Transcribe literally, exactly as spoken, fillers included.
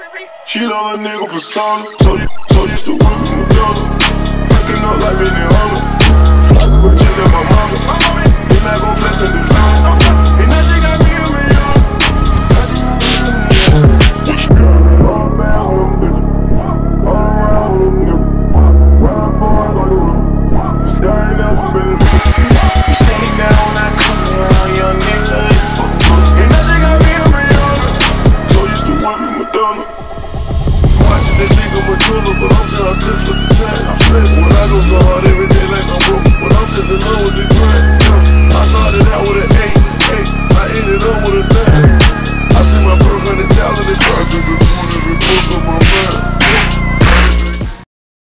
She love a nigga persona, so you, so used to whip with Madonna. Picking up like Benny Hunter. I would check out my mama. Then I go flex and do